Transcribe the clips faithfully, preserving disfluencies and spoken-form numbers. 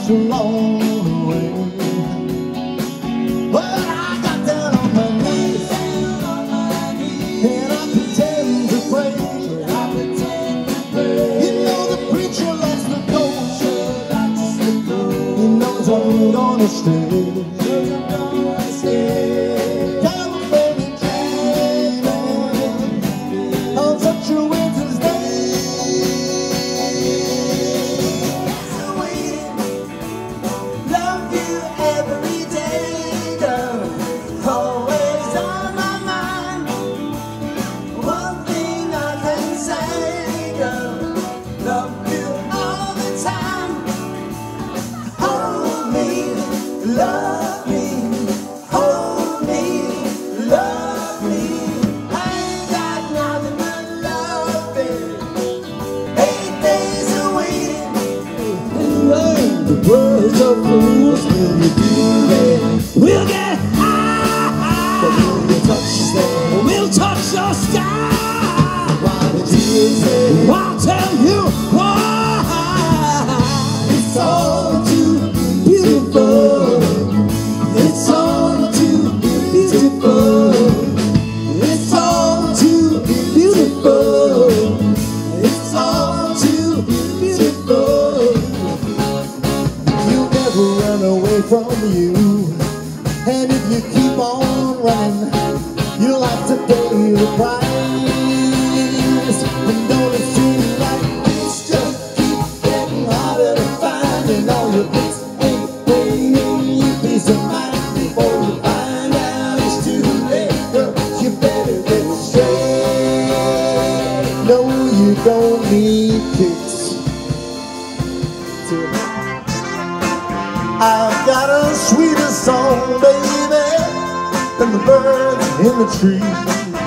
laughs along the way. Well, I got down on my knees and I pretend to pray. You know the preacher likes to go. He knows I'm gonna stay. Love me, hold me, love me. I ain't got nothing but love, baby. Eight days of waiting. The world's so fools, will you be there? We'll get high, but will you touch them? we'll touch the sky. Why did you say? I'll tell you why. It's all too beautiful. It's all too beautiful. It's all too beautiful. It's all too beautiful. You'll never run away from you. And if you keep on running, you'll have to pay the price. And don't it seem like it's just keep getting harder to find, and all your bits ain't bringing you peace of mind. Before you find out it's too late, girl, you better get straight. No, you don't need kicks. I've got a sweeter song, baby, than the birds in the trees.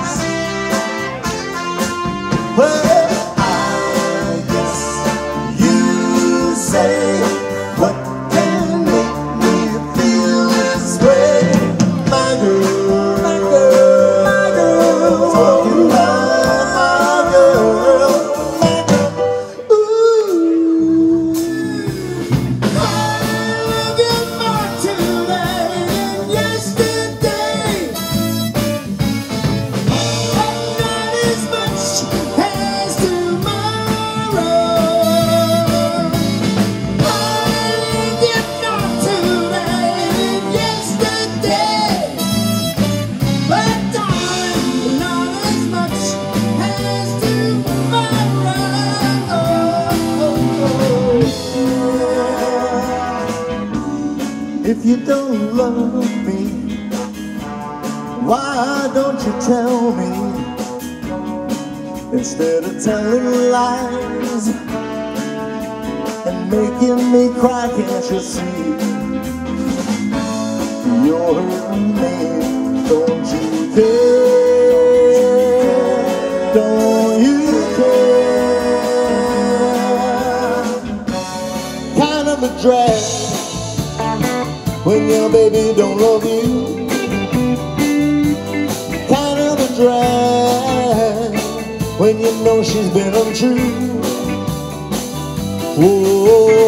Well, I guess you say, what can make me feel this way? My girl, my girl, my girl, talking about my girl, my girl. Ooh, I get back today and yesterday, but not as much as tomorrow. I get back today and yesterday, but darling, not as much as tomorrow. If you don't love me, why don't you tell me? Instead of telling lies and making me cry, can't you see? You're hurting me, don't you care? Don't you care? Kind of a drag when your baby don't love you. Kind of a drag when you know she's been untrue. Whoa.